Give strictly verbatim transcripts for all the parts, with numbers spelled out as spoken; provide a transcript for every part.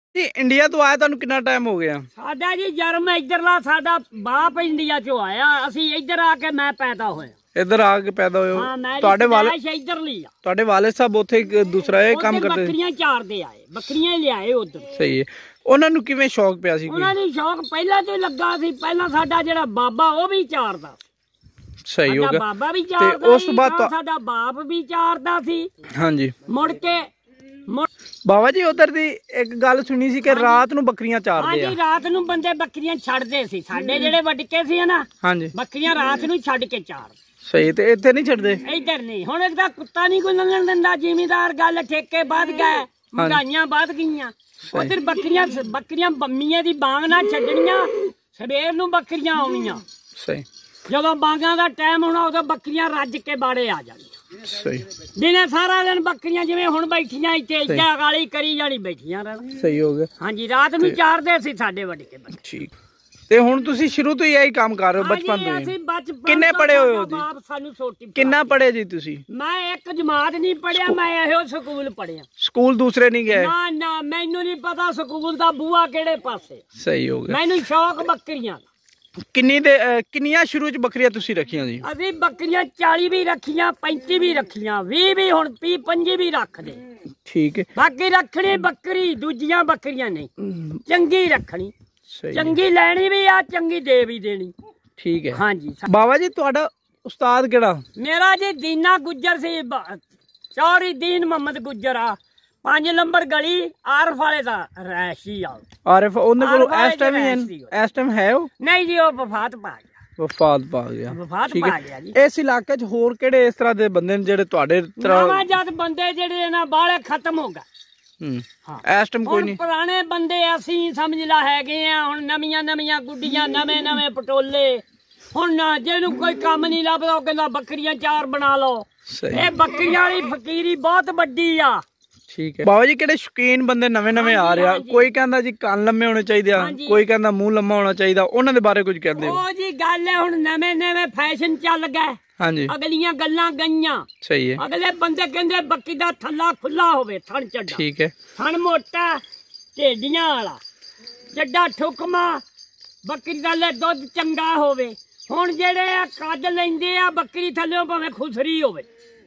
जी India तो आया तुहानू कितना टाइम हो गया? साडा जी जन्म इधरला साडा बाप इंडिया चो आया, असी इधर आके मैं पैदा होया। इधर आके पैदा होए? हाँ, मैं ਤੁਹਾਡੇ ਵਾਲੇ इधर लिया। ਤੁਹਾਡੇ ਵਾਲੇ ਸਾਹਿਬ ਉੱਥੇ ਦੂਸਰਾ ਇਹ ਕੰਮ ਕਰਦੇ? ਬੱਕਰੀਆਂ ਚਾਰਦੇ ਆਏ, ਬੱਕਰੀਆਂ ਲਿਆਏ ਉਧਰ। ਸਹੀ ਹੈ। ਉਹਨਾਂ ਨੂੰ ਕਿਵੇਂ ਸ਼ੌਕ ਪਿਆ ਸੀ? ਉਹਨਾਂ ਨੂੰ ਸ਼ੌਕ ਪਹਿਲਾਂ ਤੋਂ ਲੱਗਾ ਸੀ। ਪਹਿਲਾਂ ਸਾਡਾ ਜਿਹੜਾ ਬਾਬਾ ਉਹ ਵੀ ਚਾਰਦਾ। ਸਹੀ ਹੋ ਗਿਆ। ਬਾਬਾ ਵੀ ਚਾਰਦਾ ਉਸ ਤੋਂ ਬਾਅਦ ਸਾਡਾ ਬਾਪ ਵੀ ਚਾਰਦਾ ਸੀ। ਹਾਂਜੀ। ਮੁੜ ਕੇ ਬਾਬਾ ਜੀ ਉਧਰ ਦੀ ਇੱਕ ਗੱਲ ਸੁਣੀ ਸੀ ਕਿ ਰਾਤ ਨੂੰ ਬੱਕਰੀਆਂ ਚਾਰਦੇ ਆ। ਹਾਂਜੀ, ਰਾਤ ਨੂੰ ਬੰਦੇ ਬੱਕਰੀਆਂ ਛੱਡਦੇ ਸੀ। ਸਾਡੇ ਜਿਹੜੇ ਵੱਡਕੇ ਸੀ ਨਾ, ਹਾਂਜੀ, ਬੱਕਰੀਆਂ ਰਾਤ ਨੂੰ ਛੱਡ ਕੇ ਚਾਰ। ਸਹੀ। ਤੇ ਇੱਥੇ ਨਹੀਂ ਛੱਡਦੇ? ਇੱਧਰ ਨਹੀਂ। ਹੁਣ ਇਹਦਾ ਕੁੱਤਾ ਨਹੀਂ ਕੋਈ ਲੰਘਣ ਦਿੰਦਾ। ਜ਼ਿਮੀਦਾਰ ਗੱਲ ਠੇਕੇ ਵੱਧ ਗਏ, ਮਹਿੰਗਾਈਆਂ ਵੱਧ ਗਈਆਂ। ਉਧਰ ਬੱਕਰੀਆਂ ਬੱਕਰੀਆਂ ਬੰਮੀਆਂ ਦੀ ਬਾਂਗ ਨਾਲ ਛੱਡਣੀਆਂ, ਸਵੇਰ ਨੂੰ ਬੱਕਰੀਆਂ ਆਉਣੀਆਂ। ਸਹੀ। ਜਦੋਂ ਬਾਂਗਾਂ ਦਾ ਟਾਈਮ ਹੋਣਾ ਉਦੋਂ ਬੱਕਰੀਆਂ ਰੱਜ ਕੇ ਬਾੜੇ ਆ ਜਾਣੀਆਂ। ਸਹੀ। ਦਿਨੇ ਸਾਰਾ ਦਿਨ ਬੱਕਰੀਆਂ ਜਿਵੇਂ ਹੁਣ ਬੈਠੀਆਂ ਇੱਥੇ ਇੱਜਾ ਗਾਲੀ ਕਰੀ ਜਾਣੀ, ਬੈਠੀਆਂ ਰਹਿਣ। ਸਹੀ ਹੋ ਗਿਆ। ਹਾਂਜੀ, ਰਾਤ ਨੂੰ ਚਾਰਦੇ ਸੀ ਸਾਡੇ ਵੱਡਕੇ। ਠੀਕ। ਤੇ ਹੁਣ ਤੁਸੀਂ ਸ਼ੁਰੂ ਤੋਂ ਹੀ ਇਹੀ ਕੰਮ ਕਰ ਰਹੇ ਹੋ ਬਚਪਨ ਤੋਂ ਹੀ? ਕਿੰਨੇ ਪੜ੍ਹੇ ਹੋਏ ਹੋ ਜੀ? ਸਾਨੂੰ ਛੋਟੀ। ਕਿੰਨਾ ਪੜ੍ਹੇ ਜੀ ਤੁਸੀਂ? ਮੈਂ ਇੱਕ ਜਮਾਤ ਨਹੀਂ ਪੜਿਆ, ਮੈਂ ਇਹੋ ਸਕੂਲ ਪੜਿਆ। ਸਕੂਲ ਦੂਸਰੇ ਨਹੀਂ ਗਏ? ਨਾ ਨਾ, ਮੈਨੂੰ ਨਹੀਂ ਪਤਾ ਸਕੂਲ ਦਾ ਬੂਆ ਕਿਹੜੇ ਪਾਸੇ। ਸਹੀ ਹੋ ਗਿਆ। ਮੈਨੂੰ ਸ਼ੌਕ ਬੱਕਰੀਆਂ ਦਾ। ਕਿੰਨੀ ਦੇ ਕਿੰਨੀਆਂ ਸ਼ੁਰੂ ਚ ਬੱਕਰੀਆਂ ਤੁਸੀਂ ਰੱਖੀਆਂ ਜੀ? ਅਸੀਂ ਬੱਕਰੀਆਂ ਚਾਲੀ ਵੀ ਰੱਖੀਆਂ, ਪੈਂਤੀ ਵੀ ਰੱਖੀਆਂ, ਵੀਹ ਵੀ, ਹੁਣ ਵੀਹ ਪੰਜੀ ਵੀ ਰੱਖਦੇ। ਠੀਕ ਹੈ। ਬਾਕੀ ਰੱਖਣੀ ਬੱਕਰੀ, ਦੂਜੀਆਂ ਬੱਕਰੀਆਂ ਨਹੀਂ। ਚੰਗੀ ਰੱਖਣੀ, ਚੰਗੀ ਲੈਣੀ ਵੀ ਆ, ਚੰਗੀ ਦੇ ਵੀ ਦੇਣੀ। ਠੀਕ ਹੈ। ਹਾਂਜੀ। ਬਾਬਾ ਜੀ ਤੁਹਾਡਾ ਉਸਤਾਦ ਕਿਹੜਾ? ਮੇਰਾ ਜੀ ਦੀਨਾ ਗੁੱਜਰ ਸੀ, ਚੌਰੀ ਦੀਨ ਮੁਹੰਮਦ ਗੁੱਜਰ ਆ, ਪੰਜ ਨੰਬਰ ਗਲੀ ਆਰਫ ਵਾਲੇ ਦਾ ਰਹਿਸ਼ੀ ਆ। ਆਰਫ ਉਹਨੇ ਕੋਲ ਇਸ ਟਾਈਮ ਇਸ ਟਾਈਮ ਹੈ ਉਹ? ਨਹੀਂ ਜੀ, ਉਹ ਵਫਾਤ ਪਾ ਗਿਆ। ਵਫਾਤ ਪਾ ਗਿਆ। ਵਫਾਤ ਪਾ ਗਿਆ ਜੀ। ਇਸ ਇਲਾਕੇ 'ਚ ਹੋਰ ਕਿਹੜੇ ਇਸ ਤਰ੍ਹਾਂ ਦੇ ਬੰਦੇ ਨੇ ਜਿਹੜੇ ਤੁਹਾਡੇ ਤਰ੍ਹਾਂ ਜਦ ਬੰਦੇ ਜਿਹੜੇ ਨਾ ਬਾਹਲੇ ਖਤਮ ਹੋ ਗਏ? ਹੂੰ। ਇਸ ਟਾਈਮ ਕੋਈ ਨਹੀਂ। ਪੁਰਾਣੇ ਬੰਦੇ ਅਸੀਂ ਸਮਝ ਲਾ ਹੈਗੇ ਆ। ਹੁਣ ਨਵੀਆਂ ਨਵੀਆਂ ਗੁੱਡੀਆਂ, ਨਵੇਂ ਨਵੇਂ ਪਟੋਲੇ। ਹੁਣ ਜਿਹਨੂੰ ਕੋਈ ਕੰਮ ਨਹੀਂ ਲੱਭਦਾ ਉਹ ਕਹਿੰਦਾ ਬੱਕਰੀਆਂ ਚਾਰ ਬਣਾ ਲਓ। ਇਹ ਬੱਕਰੀਆਂ ਵਾਲੀ ਫਕੀਰੀ ਬਹੁਤ ਵੱਡੀ ਆ। ਠੀਕ ਹੈ। ਬਾਬਾ ਜੀ ਕਿਹੜੇ ਸ਼ੌਕੀਨ ਬੰਦੇ ਨਵੇਂ ਨਵੇਂ ਆ ਰਿਹਾ, ਕੋਈ ਕਹਿੰਦਾ ਜੀ ਕੰਨ ਲੰਮੇ ਹੋਣੇ ਚਾਹੀਦੇ ਆ, ਕੋਈ ਕਹਿੰਦਾ ਮੂੰਹ ਲੰਮਾ ਹੋਣਾ ਚਾਹੀਦਾ, ਉਹਨਾਂ ਦੇ ਬਾਰੇ ਕੁਝ ਕਹਿੰਦੇ ਹੋ? ਉਹ ਜੀ ਗੱਲ ਹੈ, ਹੁਣ ਨਵੇਂ ਨਵੇਂ ਫੈਸ਼ਨ ਚੱਲ ਗਏ। ਹਾਂਜੀ। ਅਗਲੀਆਂ ਗੱਲਾਂ ਗਈਆਂ। ਸਹੀ ਹੈ। ਅਗਲੇ ਬੰਦੇ ਕਹਿੰਦੇ ਬੱਕੀ ਦਾ ਥੱਲਾ ਖੁੱਲਾ ਹੋਵੇ, ਥਣ ਚੱਡਾ। ਠੀਕ ਹੈ। ਥਣ ਮੋਟਾ, ਢੇਡੀਆਂ ਵਾਲਾ, ਚੱਡਾ ਠੁਕਮਾ, ਬੱਕਰੀ ਦਾ ਲੈ ਦੁੱਧ ਚੰਗਾ ਹੋਵੇ। ਹੁਣ ਜਿਹੜੇ ਆ ਕੱਦ ਲੈਂਦੇ ਆ ਬੱਕਰੀ ਥੱਲੇ ਭਾਵੇਂ ਖੁਸਰੀ ਹੋਵੇ।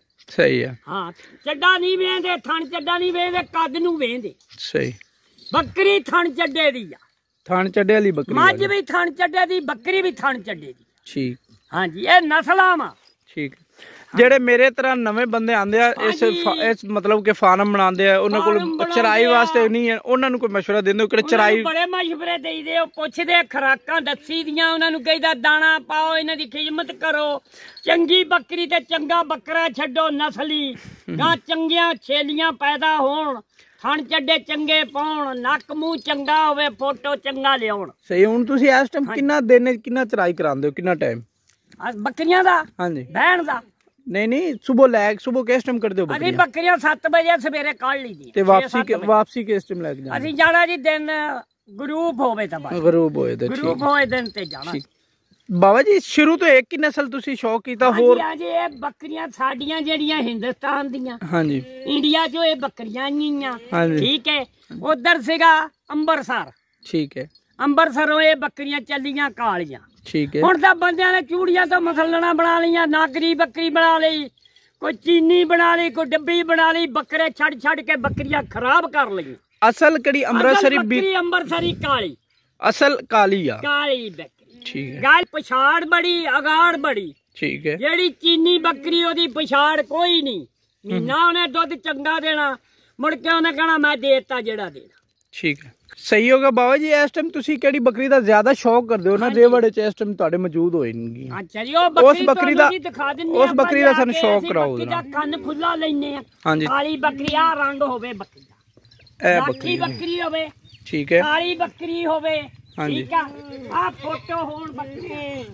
ਸਹੀ ਹੈ। ਹਾਂ, ਚੱਡਾ ਨਹੀਂ ਵੇਂਦੇ, ਥਣ ਚੱਡਾ ਨਹੀਂ ਵੇਂਦੇ, ਕੱਦ ਨੂੰ ਵੇਂਦੇ। ਸਹੀ। ਬੱਕਰੀ ਥਣ ਚੱਡੇ ਦੀ ਆ। ਥਣ ਚੱਡੇ ਵਾਲੀ ਬੱਕਰੀ? ਮੱਝ ਵੀ ਥਣ ਚੱਡੇ ਦੀ, ਬੱਕਰੀ ਵੀ ਥਣ ਚੱਡੇ ਦੀ। ਠੀਕ। ਹਾਂਜੀ, ਇਹ ਨਸਲਾਂ ਵਾ। ਠੀਕ। ਜਿਹੜੇ ਮੇਰੇ ਤਰ੍ਹਾਂ ਨਵੇਂ ਬੰਦੇ ਆਂਦੇ ਆ ਇਸ ਇਸ ਮਤਲਬ ਕਿ ਫਾਰਮ ਬਣਾਉਂਦੇ ਆ, ਉਹਨਾਂ ਕੋਲ ਚਰਾਈ ਵਾਸਤੇ ਨਹੀਂ ਹੈ, ਉਹਨਾਂ ਨੂੰ ਕੋਈ ਮਸ਼ਵਰਾ ਦਿੰਦੇ ਹੋ ਕਿ ਚਰਾਈ? ਬੜੇ ਮਸ਼ਵਰੇ ਦੇਈਦੇ, ਉਹ ਪੁੱਛਦੇ, ਖੁਰਾਕਾਂ ਦੱਸੀ ਦੀਆਂ, ਉਹਨਾਂ ਨੂੰ ਕਹੀਦਾ ਦਾਣਾ ਪਾਓ, ਇਹਨਾਂ ਦੀ ਖਿਦਮਤ ਕਰੋ, ਚੰਗੀ ਬੱਕਰੀ ਤੇ ਚੰਗਾ ਬੱਕਰਾ ਛੱਡੋ, ਨਸਲੀ ਗਾਂ ਚੰਗੀਆਂ ਛੇਲੀਆਂ ਪੈਦਾ ਹੋਣ, ਥਣ ਚੱਡੇ ਚੰਗੇ ਪਾਉਣ, ਨੱਕ ਮੂੰਹ ਚੰਗਾ ਹੋਵੇ, ਫੋਟੋ ਚੰਗਾ ਲਿਆਉਣ। ਸਹੀ। ਹੁਣ ਤੁਸੀਂ ਇਸ ਟਾਈਮ ਕਿੰਨਾ ਦਿਨ ਕਿੰਨਾ ਚਰਾਈ ਕਰਾਉਂਦੇ ਹੋ, ਕਿੰਨਾ ਟਾਈਮ ਬੱਕਰੀਆਂ ਦਾ? ਹਾਂਜੀ। ਬਹਿਣ ਦਾ? ਨਹੀਂ ਨਹੀਂ, ਸੁਬਹ ਲੈ ਸੁਬਹ ਕਿਸ ਟਾਈਮ ਕਰਦੇ ਹੋ? ਅਸੀਂ ਬੱਕਰੀਆਂ ਸੱਤ ਵਜੇ ਸਵੇਰੇ ਕੱਢ ਲਈਦੀ। ਤੇ ਵਾਪਸੀ ਵਾਪਸੀ ਕਿਸ ਟਾਈਮ ਲੈ ਕੇ ਜਾਣਾ? ਅਸੀਂ ਜਾਣਾ ਜੀ ਦਿਨ ਗਰੂਪ ਹੋਵੇ ਤਾਂ ਬਸ। ਗਰੂਪ ਹੋਏ ਤੇ ਗਰੂਪ ਹੋਏ ਦਿਨ ਤੇ ਜਾਣਾ। ਬਾਬਾ ਜੀ ਸ਼ੁਰੂ ਤੋਂ ਇੱਕ ਹੀ ਨਸਲ ਤੁਸੀਂ ਸ਼ੌਕ ਕੀਤਾ? ਹੋਰ? ਹਾਂਜੀ, ਇਹ ਬੱਕਰੀਆਂ ਸਾਡੀਆਂ ਜਿਹੜੀਆਂ ਹਿੰਦੁਸਤਾਨ ਦੀਆਂ, ਹਾਂਜੀ, ਇੰਡੀਆ ਚੋਂ ਇਹ ਬੱਕਰੀਆਂ ਆਈਆਂ। ਠੀਕ ਹੈ। ਉਧਰ ਸੀਗਾ ਅੰਬਰਸਰ। ਠੀਕ ਹੈ। ਅੰਬਰਸਰੋਂ ਇਹ ਬੱਕਰੀਆਂ ਚੱਲੀਆਂ ਕਾਲੀਆਂ। ਠੀਕ ਹੈ। ਹੁਣ ਤਾਂ ਬੰਦਿਆਂ ਨੇ ਚੂੜੀਆਂ ਤੋਂ ਮਸਲਣਾ ਬਣਾ ਲਈਆਂ, ਨਾਗਰੀ ਬੱਕਰੀ ਬਣਾ ਲਈ, ਕੋਈ ਚੀਨੀ ਬਣਾ ਲਈ, ਕੋਈ ਡੱਬੀ ਬਣਾ ਲਈ, ਬੱਕਰੇ ਛੱਡ ਛੱਡ ਕੇ ਬੱਕਰੀਆਂ ਖਰਾਬ ਕਰ ਲਈਆਂ। ਅਸਲ ਕਿਹੜੀ ਅੰਮ੍ਰਿਤਸਰੀ ਬੱਕਰੀ? ਅੰਮ੍ਰਿਤਸਰੀ ਕਾਲੀ। ਅਸਲ ਕਾਲੀ ਆ? ਕਾਲੀ ਬੱਕਰੀ। ਠੀਕ ਹੈ। ਗੱਲ ਪਛਾੜ ਬੜੀ, ਅਗਾੜ ਬੜੀ। ਠੀਕ ਹੈ। ਜਿਹੜੀ ਚੀਨੀ ਬੱਕਰੀ ਉਹਦੀ ਪਛਾੜ ਕੋਈ ਨਹੀਂ। ਮਹੀਨਾ ਉਹਨੇ ਦੁੱਧ ਚੰਗਾ ਦੇਣਾ, ਮੁੜ ਕੇ ਉਹਨੇ ਕਹਿਣਾ ਮੈਂ ਦੇਤਾ ਜਿਹੜਾ ਦੇਣਾ। ਠੀਕ ਹੈ। ਸਹੀ ਹੋਗਾ। ਬਾਬਾ ਜੀ ਇਸ ਟਾਈਮ ਤੁਸੀਂ ਕਿਹੜੀ ਬੱਕਰੀ ਦਾ ਜ਼ਿਆਦਾ ਸ਼ੌਕ ਕਰਦੇ ਹੋ? ਨਾ ਰੇਵੜੇ ਚ ਇਸ ਟਾਈਮ ਤੁਹਾਡੇ ਮੌਜੂਦ ਹੋਣਗੇ। ਅੱਛਾ ਜੀ, ਉਸ ਬੱਕਰੀ ਦਾ ਉਸ ਬੱਕਰੀ ਦਾ ਸਾਨੂੰ ਸ਼ੌਕ ਕਰਾਓ ਜਰਾ। ਕੰਨ ਖੁੱਲਾ ਲੈਨੇ ਆ। ਹਾਂਜੀ। ਕਾਲੀ ਬੱਕਰੀ ਆ ਰੰਗ ਹੋਵੇ ਬੱਕਰੀ ਦਾ, ਇਹ ਬੱਕਰੀ ਬੱਕਰੀ ਹੋਵੇ। ਠੀਕ ਹੈ। ਕਾਲੀ ਬੱਕਰੀ ਹੋਵੇ। ਠੀਕ ਆ। ਆ ਫੋਟੋ ਹੋਣ ਬੱਕਰੀ,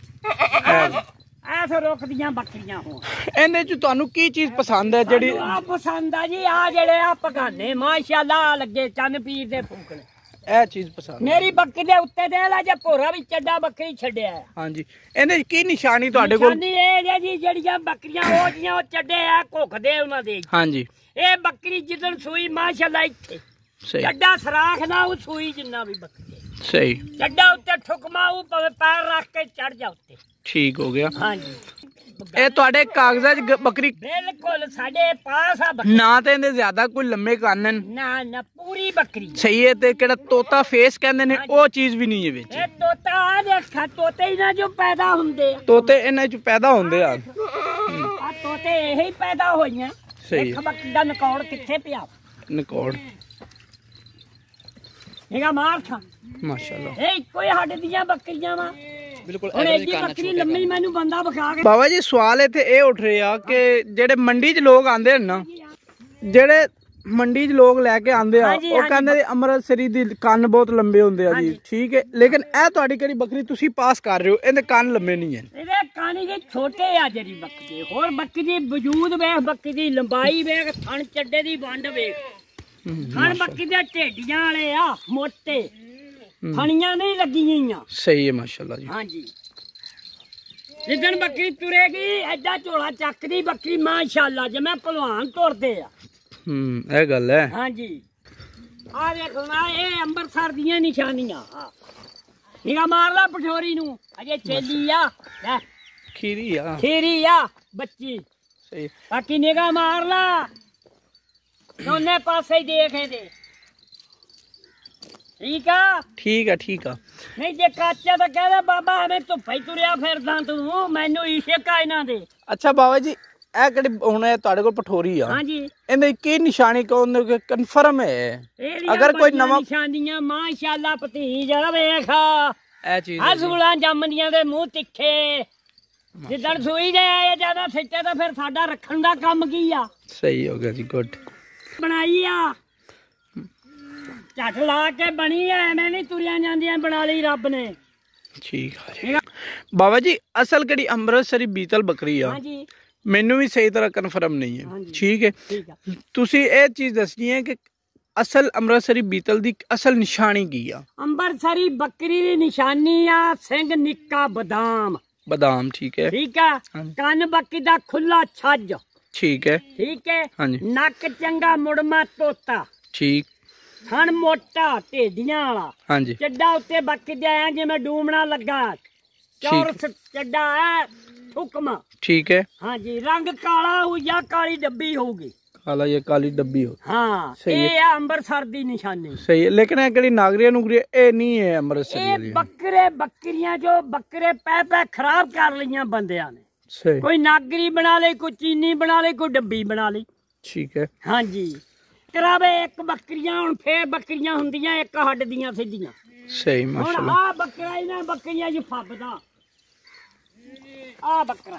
ਐਸ ਰੁੱਖ ਦੀਆਂ ਬੱਕਰੀਆਂ ਹੋਣ। ਇਹਦੇ ਚ ਤੁਹਾਨੂੰ ਕੀ ਚੀਜ਼ ਪਸੰਦ ਹੈ ਜਿਹੜੀ? ਆ ਪਸੰਦ ਆ ਜੀ, ਆ ਜਿਹੜੇ ਆ ਪਗਾਨੇ ਮਾਸ਼ਾਅੱਲਾ ਲੱਗੇ ਚੰਨ ਪੀਰ ਦੇ ਫੂਕਣੇ, ਇਹ ਚੀਜ਼ ਪਸੰਦ। ਮੇਰੀ ਬੱਕਰੀ ਦੇ ਉੱਤੇ ਦੇ ਲਾ ਜੇ ਭੋਰਾ ਵੀ ਚੱਡਾ ਬੱਕਰੀ ਛੱਡਿਆ। ਹਾਂਜੀ। ਇਹਦੇ ਕੀ ਨਿਸ਼ਾਨੀ ਤੁਹਾਡੇ ਕੋਲ? ਨਿਸ਼ਾਨੀ ਇਹ ਜੀ ਜਿਹੜੀਆਂ ਬੱਕਰੀਆਂ ਉਹ ਜੀਆਂ ਉਹ ਚੱਡੇ ਆ ਘੁੱਖਦੇ ਉਹਨਾਂ ਦੇ। ਹਾਂਜੀ। ਇਹ ਬੱਕਰੀ ਜਿੱਦਣ ਸੂਈ ਮਾਸ਼ਾਅੱਲਾ ਇੱਥੇ ਚੱਡਾ ਸਰਾਖ ਨਾ ਉਹ ਸੂਈ ਜਿੰਨਾ ਵੀ ਬੱਕਰੀ ਸਹੀ ਚੱਡਾ ਉੱਤੇ ਠੁਕਮਾ ਉਹ ਪਵੇ ਪੈਰ ਰੱਖ ਕੇ ਚੜ ਜਾ ਉੱਤੇ ਠੀਕ ਹੋ ਗਿਆ ਹਾਂਜੀ ਇਹ ਤੁਹਾਡੇ ਕਾਗਜ਼ਾਂ 'ਚ ਬੱਕਰੀ ਬਿਲਕੁਲ ਸਾਡੇ ਪਾਸ ਆ ਬੱਕਰੀ ਨਾ ਤੇ ਇਹਦੇ ਜ਼ਿਆਦਾ ਕੋਈ ਲੰਮੇ ਕੰਨ ਨਾ ਨਾ ਪੂਰੀ ਬੱਕਰੀ ਸਹੀ ਹੈ ਤੇ ਕਿਹੜਾ ਤੋਤਾ ਫੇਸ ਕਹਿੰਦੇ ਨੇ ਉਹ ਚੀਜ਼ ਵੀ ਨਹੀਂ ਹੈ ਵਿੱਚ ਇਹ ਤੋਤਾ ਆ ਦੇਖਾ ਤੋਤੇ ਹੀ ਨਾ ਜੋ ਪੈਦਾ ਹੁੰਦੇ ਆ ਤੋਤੇ ਇਹਨਾਂ 'ਚ ਪੈਦਾ ਹੁੰਦੇ ਆ ਆ ਤੋਤੇ ਇਹ ਹੀ ਪੈਦਾ ਹੋਈਆਂ ਸਹੀ ਇੱਕ ਬੱਕਰੀ ਦਾ ਨਕੌੜ ਕਿੱਥੇ ਪਿਆ ਨਕੌੜ ਇਹਗਾ ਮਾਰ ਥਾ ਮਾਸ਼ਾਅੱਲਾ ਇਹ ਕੋਈ ਹੱਡ ਦੀਆਂ ਬੱਕਰੀਆਂ ਵਾ ਬਿਲਕੁਲ ਐਡੀ ਬੱਕਰੀ ਲੰਮੀ ਮੈਨੂੰ ਬੰਦਾ ਵਿਖਾ ਕੇ ਬਾਬਾ ਜੀ ਸਵਾਲ ਇੱਥੇ ਇਹ ਉੱਠ ਰਹੇ ਆ ਕਿ ਜਿਹੜੇ ਮੰਡੀ 'ਚ ਲੋਕ ਆਂਦੇ ਨੇ ਨਾ ਜਿਹੜੇ ਮੰਡੀ 'ਚ ਲੋਕ ਲੈ ਕੇ ਆਂਦੇ ਆ ਉਹ ਕਹਿੰਦੇ ਅੰਮ੍ਰਿਤਸਰੀ ਦੀ ਕੰਨ ਬਹੁਤ ਲੰਬੇ ਹੁੰਦੇ ਆ ਜੀ ਠੀਕ ਹੈ ਲੇਕਿਨ ਇਹ ਤੁਹਾਡੀ ਕਿਹੜੀ ਬੱਕਰੀ ਤੁਸੀਂ ਪਾਸ ਕਰ ਰਹੇ ਹੋ ਇਹਦੇ ਕੰਨ ਲੰਮੇ ਨਹੀਂ ਹਨ ਇਹਦੇ ਕੰਨ ਜੇ ਛੋਟੇ ਆ ਜਿਹੜੀ ਬੱਕਰੀ ਹੋਰ ਬੱਕਰੀ ਦੀ ਵਜੂਦ ਵੇਖ ਬੱਕਰੀ ਦੀ ਲੰਬਾਈ ਵੇਖ ਥਣ ਚੱਡੇ ਦੀ ਵੰਡ ਵੇਖ ਥਣ ਬੱਕਰੀ ਦੇ ਢੇਡੀਆਂ ਵਾਲੇ ਆ ਮੋਟੇ ਥਣੀਆਂ ਨਹੀਂ ਲੱਗੀਆਂ ਸਹੀ ਹੈ ਮਾਸ਼ਾਅੱਲਾ ਜੀ ਹਾਂਜੀ ਜਿੱਦਣ ਬੱਕਰੀ ਤੁਰੇਗੀ ਐਡਾ ਝੋਲਾ ਚੱਕਦੀ ਬੱਕਰੀ ਮਾਸ਼ਾਅੱਲਾ ਜਿਵੇਂ ਭਲਵਾਨ ਤੁਰਦੇ ਆ ਹੂੰ ਇਹ ਗੱਲ ਹੈ ਹਾਂਜੀ ਆ ਦੇਖੋ ਨਾ ਇਹ ਅੰਮ੍ਰਿਤਸਰ ਦੀਆਂ ਨਿਸ਼ਾਨੀਆਂ ਨਿਗਾ ਮਾਰ ਲਾ ਪਠੋਰੀ ਨੂੰ ਅਜੇ ਚੇਲੀ ਆ ਲੈ ਖੀਰੀ ਆ ਖੀਰੀ ਆ ਬੱਚੀ ਸਹੀ ਬਾਕੀ ਨਿਗਾ ਮਾਰ ਲਾ ਦੋਨੇ ਪਾਸੇ ਹੀ ਦੇਖ ਇਹਦੇ ਠੀਕ ਆ ਠੀਕ ਆ ਠੀਕ ਆ ਨਹੀਂ ਜੇ ਕਾਚਾ ਤਾਂ ਕਹਦੇ ਬਾਬਾ ਐਵੇਂ ਧੁੱਪੇ ਹੀ ਤੁਰਿਆ ਫਿਰਦਾ ਤੂੰ ਮੈਨੂੰ ਇਸ਼ਕ ਆ ਇਹਨਾਂ ਦੇ ਅੱਛਾ ਬਾਬਾ ਜੀ ਇਹ ਕਿਹੜੀ ਹੁਣ ਤੁਹਾਡੇ ਕੋਲ ਪਠੋਰੀ ਆ ਹਾਂਜੀ ਇਹਦੇ ਕੀ ਨਿਸ਼ਾਨੀ ਕਹੋਗੇ ਕਨਫਰਮ ਹੈ ਅਗਰ ਕੋਈ ਨਵਾਂ ਨਿਸ਼ਾਨੀਆਂ ਮਾਸ਼ਾਅੱਲਾ ਭਤੀਜ ਵੇਖ ਇਹ ਚੀਜ਼ ਹਸੂਲਾਂ ਜੰਮਦੀਆਂ ਦੇ ਮੂੰਹ ਤਿੱਖੇ ਜਿੱਦਣ ਸੂਈ ਦੇ ਆਏ ਜਿਆਦਾ ਸਿੱਟੇ ਤਾਂ ਫਿਰ ਸਾਡਾ ਰੱਖਣ ਦਾ ਕੰਮ ਕੀ ਆ ਸਹੀ ਹੋ ਗਿਆ ਜੀ ਗੁੱਡ ਬਣਾਈ ਆ ਝੱਟ ਲਾ ਕੇ ਬਣੀ ਐ ਐਵੇਂ ਨਹੀਂ ਤੁਰੀਆਂ ਜਾਂਦੀਆਂ ਬਣਾ ਲਈ ਰੱਬ ਨੇ ਠੀਕ ਆ ਜੀ ਬਾਬਾ ਜੀ ਅਸਲ ਕਿਹੜੀ ਅੰਮ੍ਰਿਤਸਰੀ ਬੀਤਲ ਬੱਕਰੀ ਆ ਹਾਂਜੀ ਮੈਨੂੰ ਵੀ ਸਹੀ ਤਰ੍ਹਾਂ ਕਨਫਰਮ ਨਹੀਂ ਹੈ ਠੀਕ ਹੈ ਤੁਸੀਂ ਇਹ ਚੀਜ਼ ਦੱਸਣੀ ਹੈ ਕਿ ਅਸਲ ਅੰਮ੍ਰਿਤਸਰੀ ਬੀਤਲ ਦੀ ਅਸਲ ਨਿਸ਼ਾਨੀ ਕੀ ਆ ਅੰਮ੍ਰਿਤਸਰੀ ਬੱਕਰੀ ਦੀ ਨਿਸ਼ਾਨੀ ਆ ਸਿੰਘ ਨਿੱਕਾ ਬਦਾਮ ਬਦਾਮ ਠੀਕ ਹੈ ਠੀਕ ਆ ਕੰਨ ਬੱਕਰੀ ਦਾ ਖੁੱਲਾ ਛੱਜ ਠੀਕ ਹੈ ਠੀਕ ਹੈ ਹਾਂਜੀ ਨੱਕ ਚੰਗਾ ਮੁੜਮਾ ਤੋਤਾ ਠੀਕ ਥਣ ਮੋਟਾ ਢੇਡੀਆਂ ਵਾਲਾ ਹਾਂਜੀ ਚੱਡਾ ਉੱਤੇ ਬੱਕਰੀ ਦੇ ਆਇਆ ਜਿਵੇਂ ਡੂਮਣਾ ਲੱਗਾ ਚੌਰਸ ਚੱਡਾ ਹੈ ਹੁਕਮਾ ਠੀਕ ਹੈ ਹਾਂਜੀ ਰੰਗ ਕਾਲਾ ਹੋ ਜਾਂ ਕਾਲੀ ਡੱਬੀ ਹੋਊਗੀ ਕਾਲਾ ਜਾਂ ਕਾਲੀ ਡੱਬੀ ਹੋ ਹਾਂ ਇਹ ਆ ਅੰਮ੍ਰਿਤਸਰ ਦੀ ਨਿਸ਼ਾਨੀ ਸਹੀ ਹੈ ਲੇਕਿਨ ਇਹ ਕਿਹੜੀ ਨਾਗਰੀਆ ਨੂਗਰੀ ਇਹ ਨਹੀਂ ਹੈ ਅੰਮ੍ਰਿਤਸਰ ਇਹ ਬੱਕਰੇ ਬੱਕਰੀਆਂ ਜੋ ਬੱਕਰੇ ਪੈ ਪੈ ਖਰਾਬ ਕਰ ਲਈਆਂ ਬੰਦਿਆਂ ਨੇ ਸਹੀ ਕੋਈ ਨਾਗਰੀ ਬਣਾ ਲਈ ਕੋਈ ਚੀਨੀ ਬਣਾ ਲਈ ਕੋਈ ਡੱਬੀ ਬਣਾ ਲਈ ਠੀਕ ਹੈ ਹਾਂਜੀ ਕਰਾਵੇ ਇੱਕ ਬੱਕਰੀਆਂ ਹੁਣ ਫੇਰ ਬੱਕਰੀਆਂ ਹੁੰਦੀਆਂ ਇੱਕ ਹੱਡ ਦੀਆਂ ਸਿੱਧੀਆਂ ਸਹੀ ਹੁਣ ਮਾਸ਼ਾਅੱਲਾ ਆ ਬੱਕਰਾ ਇਹਨਾਂ ਬੱਕਰੀਆਂ ਚ ਫੱਬਦਾ ਆ ਬੱਕਰਾ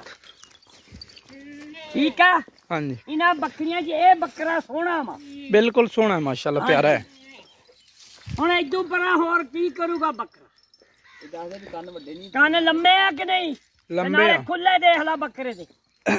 ਠੀਕ ਆ ਹਾਂਜੀ ਇਹਨਾਂ ਬੱਕਰੀਆਂ 'ਚ ਇਹ ਬੱਕਰਾ ਸੋਹਣਾ ਵਾ ਬਿਲਕੁਲ ਸੋਹਣਾ ਮਾਸ਼ਾਅੱਲਾ ਪਿਆਰਾ ਹੈ ਹੁਣ ਇਦੋਂ ਪਰਾਂ ਹੋਰ ਕੀ ਕਰੂਗਾ ਬੱਕਰਾ ਕੰਨ ਵੱਡੇ ਨਹੀਂ ਕੰਨ ਲੰਮੇ ਆ ਕਿ ਨਹੀਂ ਲੰਮੇ ਆ ਖੁੱਲੇ ਦੇਖ ਲਾ ਬੱਕਰੇ ਦੇ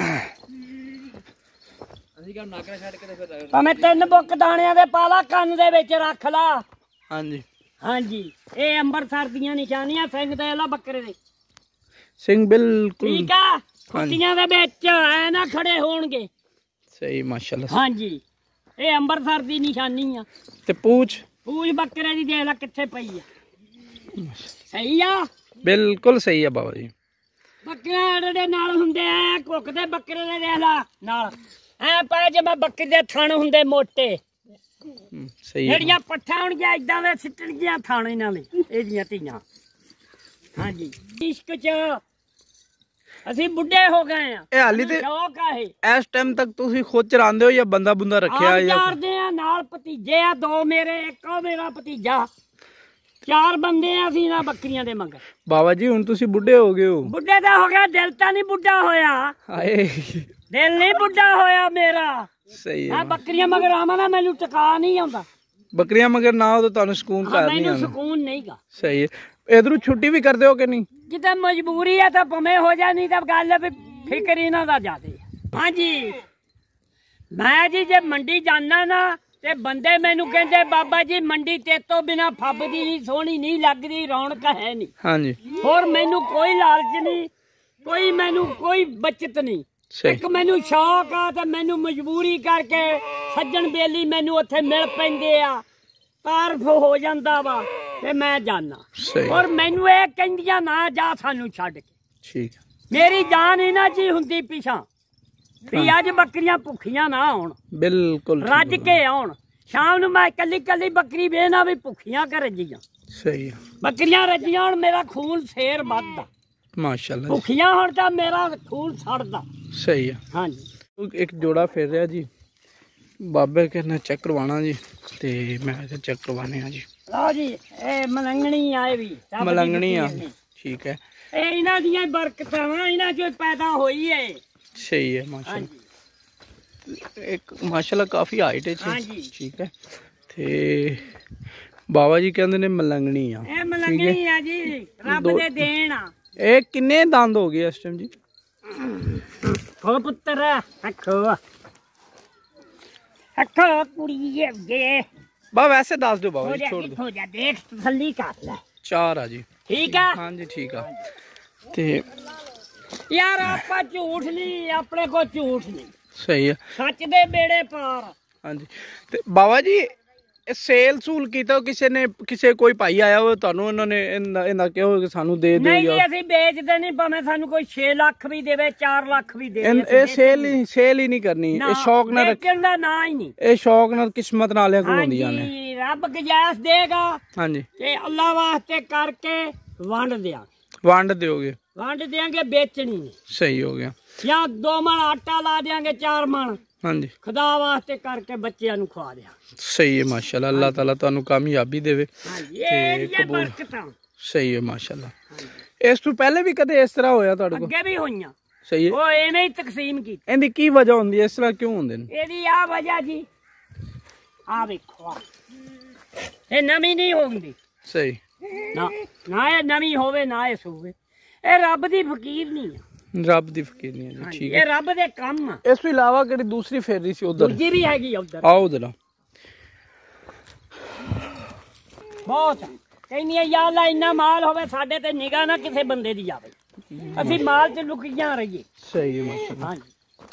ਅਸੀਂ ਕਿਹਾ ਨਾਗਰਾ ਛੱਡ ਕੇ ਤੇ ਫਿਰ ਭਾਵੇਂ ਤਿੰਨ ਬੁੱਕ ਦਾਣਿਆਂ ਦੇ ਪਾ ਲਾ ਕੰਨ ਦੇ ਵਿੱਚ ਰੱਖ ਲਾ ਹਾਂਜੀ ਹਾਂਜੀ ਇਹ ਅੰਮ੍ਰਿਤਸਰ ਦੀਆਂ ਨਿਸ਼ਾਨੀਆਂ ਸਿੰਘ ਦੇ ਲਾ ਬੱਕਰੇ ਦੇ ਸਿੰਘ ਬਿਲਕੁਲ ਠੀਕ ਆ ਕੁੱਤੀਆਂ ਦੇ ਵਿੱਚ ਐ ਨਾ ਖੜੇ ਹੋਣਗੇ ਸਹੀ ਮਾਸ਼ਾਅੱਲਾ ਹਾਂਜੀ ਇਹ ਅੰਮ੍ਰਿਤਸਰ ਦੀ ਨਿਸ਼ਾਨੀ ਆ ਤੇ ਪੂਛ ਪੂਛ ਬੱਕਰੇ ਦੀ ਦੇਖ ਲੈ ਕਿੱਥੇ ਪਈ ਆ ਸਹੀ ਆ ਬਿਲਕੁਲ ਸਹੀ ਆ ਬਾਬਾ ਜੀ ਬੱਕਰੇ ਦੇ ਨਾਲ ਹੁੰਦੇ ਆ ਕੁੱਕ ਦੇ ਬੱਕਰੇ ਦੇ ਦੇਖ ਲਾ ਨਾਲ ਐ ਪੈ ਜਿਵੇਂ ਬੱਕਰੀ ਦੇ ਥਣ ਹੁੰਦੇ ਮੋਟੇ ਸਹੀ ਜਿਹੜੀਆਂ ਪੱਠਾ ਹੋਣਗੀਆਂ ਏਦਾਂ ਦੇ ਸਿੱਟਣਗੀਆਂ ਥਣ ਇਹਨਾਂ ਨੇ ਇਹਦੀਆਂ ਧੀਆਂ ਹਾਂਜੀ ਇਸ਼ਕ ਚ ਅਸੀਂ ਬੁੱਢੇ ਹੋ ਗਏ ਆ ਇਹ ਹਾਲੀ ਤੇ ਸ਼ੌਕ ਆ ਇਹ ਇਸ ਟਾਈਮ ਤੱਕ ਤੁਸੀਂ ਖੁਦ ਚਰਾਉਂਦੇ ਹੋ ਜਾਂ ਬੰਦਾ ਬੁੰਦਾ ਰੱਖਿਆ ਜਾਂ ਚਾਰਦੇ ਆ ਨਾਲ ਭਤੀਜੇ ਆ ਦੋ ਮੇਰੇ ਇੱਕ ਉਹ ਮੇਰਾ ਭਤੀਜਾ ਚਾਰ ਬੰਦੇ ਆ ਅਸੀਂ ਨਾ ਬੱਕਰੀਆਂ ਦੇ ਮਗਰ ਬਾਬਾ ਜੀ ਹੁਣ ਤੁਸੀਂ ਬੁੱਢੇ ਹੋ ਗਏ ਹੋ ਬੁੱਢੇ ਤਾਂ ਹੋ ਗਿਆ ਦਿਲ ਤਾਂ ਨਹੀਂ ਬੁੱਢਾ ਹੋਇਆ ਹਾਏ ਦਿਲ ਨਹੀਂ ਬੁੱਢਾ ਹੋਇਆ ਮੇਰਾ ਸਹੀ ਆ ਬੱਕਰੀਆਂ ਮਗਰ ਆਵਾਂ ਨਾ ਮੈਨੂੰ ਟਿਕਾ ਨਹੀਂ ਆਉਂਦਾ ਬੱਕਰੀਆਂ ਮਗਰ ਨਾ ਹੋ ਤਾਂ ਤੁਹਾਨੂੰ ਸਕੂਨ ਘਰ ਨਹੀਂ ਆਉਂਦਾ ਮੈਨੂੰ ਸਕੂਨ ਨਹੀਂਗਾ ਸਹੀ ਹੈ ਇਧਰੋਂ ਛੁੱਟੀ ਵੀ ਕਰਦੇ ਹੋ ਕਿ ਨਹੀਂ ਜਿੱਦਾਂ ਮਜਬੂਰੀ ਆ ਤਾਂ ਭਵੇਂ ਹੋ ਜਾ ਨਹੀਂ ਤਾਂ ਗੱਲ ਵੀ ਫਿਕਰ ਇਹਨਾਂ ਦਾ ਜ਼ਿਆਦੇ ਹਾਂਜੀ ਮੈਂ ਜੀ ਜੇ ਮੰਡੀ ਜਾਣਾ ਨਾ ਤੇ ਬੰਦੇ ਮੈਨੂੰ ਕਹਿੰਦੇ ਬਾਬਾ ਜੀ ਮੰਡੀ ਤੇ ਤੋਂ ਬਿਨਾ ਫੱਬਦੀ ਨਹੀਂ ਸੋਹਣੀ ਨਹੀਂ ਲੱਗਦੀ ਰੌਣਕ ਹੈ ਨਹੀਂ ਹਾਂਜੀ ਹੋਰ ਮੈਨੂੰ ਕੋਈ ਲਾਲਚ ਨਹੀਂ ਕੋਈ ਮੈਨੂੰ ਕੋਈ ਬੱਚਤ ਨਹੀਂ ਇੱਕ ਮੈਨੂੰ ਸ਼ੌਕ ਆ ਤੇ ਮੈਨੂੰ ਮਜਬੂਰੀ ਕਰਕੇ ਸੱਜਣ ਬੇਲੀ ਮੈਨੂੰ ਉੱਥੇ ਮਿਲ ਪੈਂਦੇ ਆ ਤਾਰਫ ਹੋ ਜਾਂਦਾ ਵਾ ਤੇ ਮੈਂ ਜਾਣਾ। ਸਹੀ। ਔਰ ਮੈਨੂੰ ਇਹ ਕਹਿੰਦੀਆਂ ਨਾ ਜਾ ਸਾਨੂੰ ਛੱਡ ਕੇ। ਠੀਕ। ਮੇਰੀ ਜਾਨ ਇਹਨਾਂ 'ਚ ਹੀ ਹੁੰਦੀ ਪਿਛਾਂ ਵੀ ਅੱਜ ਬੱਕਰੀਆਂ ਭੁੱਖੀਆਂ ਨਾ ਆਉਣ, ਬਿਲਕੁਲ ਰੱਜ ਕੇ ਆਉਣ। ਸ਼ਾਮ ਨੂੰ ਮੈਂ ਕੱਲੀ ਕੱਲੀ ਬੱਕਰੀ ਵੇਖਣਾ ਵੀ ਭੁੱਖੀਆਂ ਕਰ ਰੱਜੀਆਂ। ਸਹੀ ਆ। ਬੱਕਰੀਆਂ ਰੱਜੀਆਂ ਹੁਣ ਮੇਰਾ ਖੂਨ ਸ਼ੇਰ ਵੱਧਦਾ। ਮਾਸ਼ਾਅੱਲਾ। ਭੁੱਖੀਆਂ ਹੁਣ ਤਾਂ ਮੇਰਾ ਖੂਨ ਸੜਦਾ। ਸਹੀ ਆ। ਹਾਂਜੀ। ਇੱਕ ਜੋੜਾ ਫਿਰ ਰਿਹਾ ਜੀ, ਬਾਬੇ ਕਹਿੰਦੇ ਚੈੱਕ ਕਰਵਾਉਣਾ ਜੀ, ਤੇ ਮੈਂ ਕਿਹਾ ਚੈੱਕ ਕਰਵਾਣੇ ਆ ਜੀ। ਲਓ ਜੀ ਇਹ ਮਲੰਗਣੀ ਆਏ ਵੀ ਮਲੰਗਣੀ ਆ। ਠੀਕ ਹੈ। ਇਹ ਇਹਨਾਂ ਦੀਆਂ ਬਰਕਤਾਂ ਵਾ, ਇਹਨਾਂ ਚੋਂ ਪੈਦਾ ਹੋਈ ਏ। ਸਹੀ ਹੈ ਮਾਸ਼ਾਅੱਲਾ। ਇੱਕ ਮਾਸ਼ਾਅੱਲਾ ਕਾਫੀ ਹਾਈਟ ਹੈ। ਠੀਕ ਹੈ। ਤੇ ਬਾਬਾ ਜੀ ਕਹਿੰਦੇ ਨੇ ਮਲੰਗਣੀ ਆ। ਇਹ ਮਲੰਗਣੀ ਆ ਜੀ, ਰੱਬ ਦੇ ਦੇਣ ਆ। ਇਹ ਕਿੰਨੇ ਦੰਦ ਹੋ ਗਏ ਇਸ ਟਾਈਮ ਜੀ? ਹੋ ਪੁੱਤਰ ਅੱਖੋ ਅੱਖੋ ਕੁੜੀ ਅੱਗੇ ਬਾ ਵੈਸੇ ਦੱਸ ਦਿਓ ਬਾਬਾ ਜੀ, ਛੋੜ ਦਿਓ। ਹੋ ਜਾ ਦੇਖ ਤਸੱਲੀ ਕਰ ਲੈ। ਚਾਰ ਆ ਜੀ। ਠੀਕ ਆ। ਹਾਂਜੀ ਠੀਕ ਆ। ਤੇ ਯਾਰ ਆਪਾਂ ਝੂਠ ਨਹੀਂ, ਆਪਣੇ ਕੋਲ ਝੂਠ ਨਹੀਂ। ਸਹੀ ਆ। ਸੱਚ ਦੇ ਬੇੜੇ ਪਾਰ। ਹਾਂਜੀ। ਤੇ ਬਾਬਾ ਜੀ ਸੇਲ ਸੂਲ ਕੀਤਾ ਕਿਸੇ ਨੇ, ਕਿਸੇ ਕੋਈ ਭਾਈ ਆਇਆ ਹੋਵੇ ਤੁਹਾਨੂੰ ਉਹਨਾਂ ਨੇ ਇਹਨਾਂ ਕਿਹਾ ਹੋਵੇ ਕਿ ਸਾਨੂੰ ਦੇ ਦਿਓ? ਨਹੀਂ ਅਸੀਂ ਵੇਚਦੇ ਨਹੀਂ, ਭਾਵੇਂ ਸਾਨੂੰ ਕੋਈ ਛੇ ਲੱਖ ਵੀ ਦੇਵੇ, ਚਾਰ ਲੱਖ ਵੀ ਦੇਵੇ। ਇਹ ਸੇਲ ਹੀ ਸੇਲ ਹੀ ਨਹੀਂ ਕਰਨੀ, ਇਹ ਸ਼ੌਕ ਨਾਲ ਰੱਖਣ ਦਾ ਨਾਂ ਹੀ ਨਹੀਂ। ਇਹ ਸ਼ੌਕ ਨਾਲ ਕਿਸਮਤ ਨਾਲ ਕੋਲ ਹੁੰਦੀਆਂ ਨੇ। ਹਾਂਜੀ, ਰੱਬ ਗੁਜਾਇਸ਼ ਦੇਗਾ। ਹਾਂਜੀ। ਤੇ ਅੱਲਾ ਵਾਸਤੇ ਕਰਕੇ ਵੰਡ ਦਿਆਂਗੇ। ਵੰਡ ਦਿਓਗੇ? ਵੰਡ ਦਿਆਂਗੇ, ਵੇਚਣੀ ਨਹੀਂ। ਸਹੀ ਹੋ ਗਿਆ। ਜਾਂ ਦੋ ਮਣ ਆਟਾ ਲਾ ਦਿਆਂਗੇ, ਚਾਰ ਮਣ। ਹਾਂਜੀ। ਖੁਦਾ ਵਾਸਤੇ ਕਰਕੇ ਬੱਚਿਆਂ ਨੂੰ ਖਵਾ ਦਿਆਂ। ਸਹੀ ਹੈ ਮਾਸ਼ਾਅੱਲਾ। ਅੱਲਾਹ ਤਾਲਾ ਤੁਹਾਨੂੰ ਕਾਮਯਾਬੀ ਦੇਵੇ। ਹਾਂਜੀ, ਇਹ ਬਰਕਤਾਂ। ਸਹੀ ਹੈ ਮਾਸ਼ਾਅੱਲਾ। ਇਸ ਤੋਂ ਪਹਿਲੇ ਵੀ ਕਦੇ ਇਸ ਤਰ੍ਹਾਂ ਹੋਇਆ ਤੁਹਾਡੇ ਕੋਲ? ਅੱਗੇ ਵੀ ਹੋਈਆਂ। ਸਹੀ ਹੈ। ਉਹ ਐਵੇਂ ਹੀ ਤਕਸੀਮ ਕੀਤੀ। ਇਹਦੀ ਕੀ ਵਜ੍ਹਾ ਹੁੰਦੀ ਹੈ, ਇਸ ਤਰ੍ਹਾਂ ਕਿਉਂ ਹੁੰਦੇ ਨੇ? ਇਹਦੀ ਆ ਵਜ੍ਹਾ ਜੀ, ਆ ਵੇਖੋ, ਇਹ ਨਵੀਂ ਨਹੀਂ ਹੁੰਦੀ। ਸਹੀ। ਨਾ ਨਾ ਇਹ ਨਵੀਂ ਹੋਵੇ ਨਾ ਇਹ ਸੂਵੇ। ਇਹ ਰੱਬ ਦੀ ਫਕੀਰ ਨਹੀਂ ਆ। ਰੱਬ ਦੀ ਫਕੀਰ ਨਹੀਂ ਹੈ ਜੀ। ਠੀਕ ਹੈ। ਇਹ ਰੱਬ ਦੇ ਕੰਮ ਆ। ਇਸ ਤੋਂ ਇਲਾਵਾ ਕਿਹੜੀ ਦੂਸਰੀ ਫੇਰੀ ਸੀ ਉਧਰ? ਦੂਜੀ ਵੀ ਹੈਗੀ ਉਧਰ। ਆਓ ਉਧਰ। ਬਹੁਤ ਕਹਿੰਦੀ ਯਾ ਅੱਲਾ ਇੰਨਾ ਮਾਲ ਹੋਵੇ ਸਾਡੇ ਤੇ ਨਿਗਾਹ ਨਾ ਕਿਸੇ ਬੰਦੇ ਦੀ ਆਵੇ, ਅਸੀਂ ਮਾਲ ਚ ਲੁਕੀਆਂ ਰਹੀਏ। ਸਹੀ ਹੈ ਮਾਸ਼ਾਅੱਲਾ। ਹਾਂਜੀ।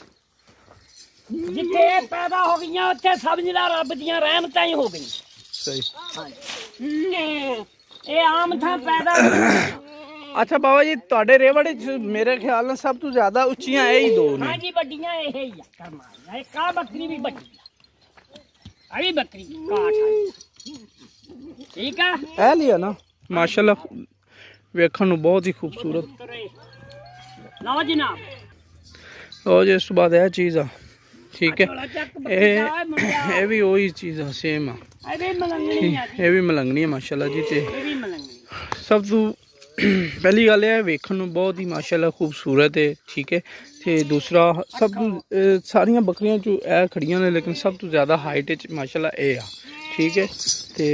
ਜਿੱਥੇ ਇਹ ਪੈਦਾ ਹੋ ਗਈਆਂ ਉੱਥੇ ਸਮਝ ਲਾ ਰੱਬ ਦੀਆਂ ਰਹਿਮਤਾਂ ਹੀ ਹੋ ਗਈਆਂ। ਸਹੀ। ਹਾਂਜੀ। ਇਹ ਆਮ ਥਾਂ ਪੈਦਾ ਹੋ ਗਈਆਂ। ਅੱਛਾ ਬਾਬਾ ਜੀ, ਤੁਹਾਡੇ ਰੇਵੜ ਮੇਰੇ ਖਿਆਲ ਨਾਲ ਸਭ ਤੋਂ ਜ਼ਿਆਦਾ ਉੱਚੀਆਂ ਇਹ ਹੀ ਦੋ ਨੇ। ਹਾਂਜੀ, ਵੱਡੀਆਂ ਇਹ ਹੀ ਆ। ਕਰਮਾਂ ਇਹ ਕਾ ਬੱਕਰੀ ਵੀ ਵੱਡੀ ਆ, ਆ ਵੀ ਬੱਕਰੀ ਕਾਠ ਆ। ਠੀਕ ਆ। ਇਹ ਲਿਆ ਨਾ ਮਾਸ਼ਾਅੱਲਾ, ਵੇਖਣ ਨੂੰ ਬਹੁਤ ਹੀ ਖੂਬਸੂਰਤ। ਲਓ ਜਨਾਬ। ਉਹ ਜੇ ਇਸ ਤੋਂ ਬਾਅਦ ਇਹ ਚੀਜ਼ ਆ। ਠੀਕ ਹੈ। ਇਹ ਇਹ ਵੀ ਉਹੀ ਚੀਜ਼ ਆ, ਸੇਮ ਆ। ਇਹ ਵੀ ਮਲੰਗਣੀ ਆ। ਇਹ ਵੀ ਮਲੰਗਣੀ ਆ ਮਾਸ਼ਾਅੱਲਾ ਜੀ। ਤੇ ਇਹ ਵੀ ਮਲੰਗਣੀ। ਸਭ ਤੋਂ ਪਹਿਲੀ ਗੱਲ ਇਹ ਵੇਖਣ ਨੂੰ ਬਹੁਤ ਹੀ ਮਾਸ਼ਾਅੱਲਾ ਖੂਬਸੂਰਤ ਹੈ। ਠੀਕ ਹੈ। ਤੇ ਦੂਸਰਾ ਸਭ ਤੋਂ ਸਾਰੀਆਂ ਬੱਕਰੀਆਂ ਚ ਇਹ ਖੜੀਆਂ ਨੇ, ਲੇਕਿਨ ਸਭ ਤੋਂ ਜ਼ਿਆਦਾ ਹਾਈਟ ਚ ਮਾਸ਼ਾਅੱਲਾ ਇਹ ਆ। ਠੀਕ ਹੈ। ਤੇ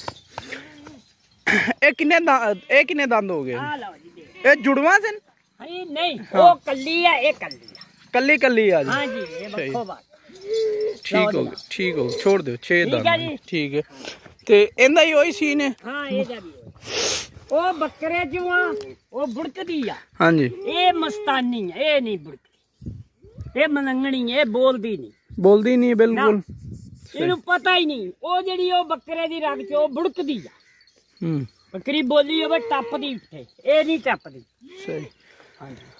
ਇਹ ਕਿੰਨੇ ਇਹ ਕਿੰਨੇ ਦੰਦ ਹੋ ਗਏ? ਇਹ ਜੁੜਵਾ ਸਨ? ਨਹੀਂ, ਉਹ ਕੱਲੀ ਆ, ਇਹ ਕੱਲੀ ਆ। ਕੱਲੀ ਕੱਲੀ ਆ ਜੀ। ਹਾਂਜੀ, ਇਹ ਬੱਖੋ ਬਾਤ। ਠੀਕ ਹੋ ਗਿਆ। ਠੀਕ ਹੋ ਗਿਆ, ਛੋੜ ਦਿਓ। ਛੇ ਦੰਦ। ਠੀਕ ਹੈ। ਤੇ ਇਹਦਾ ਹੀ ਉਹੀ ਸੀਨ ਹੈ? ਹਾਂ, ਇਹਦਾ ਵੀ ਉਹ ਬੱਕਰੇ ਚੋਂ ਆ, ਉਹ ਬੁੜਕਦੀ ਆ। ਹਾਂਜੀ। ਇਹ ਮਸਤਾਨੀ ਆ, ਇਹ ਨਹੀਂ ਬੁੜਕਦੀ। ਇਹ ਮਲੰਗਣੀ, ਇਹ ਬੋਲਦੀ ਨਹੀਂ। ਬੋਲਦੀ ਨਹੀਂ ਬਿਲਕੁਲ। ਇਹਨੂੰ ਪਤਾ ਹੀ ਨਹੀਂ। ਉਹ ਜਿਹੜੀ ਉਹ ਬੱਕਰੇ ਦੀ ਰਗ ਚ ਉਹ ਬੁੜਕਦੀ ਆ। ਹੂੰ। ਬੱਕਰੀ ਬੋਲੀ ਹੋਵੇ ਟੱਪਦੀ ਉੱਥੇ, ਇਹ ਨਹੀਂ ਟੱਪਦੀ। ਸਹੀ। ਹਾਂਜੀ।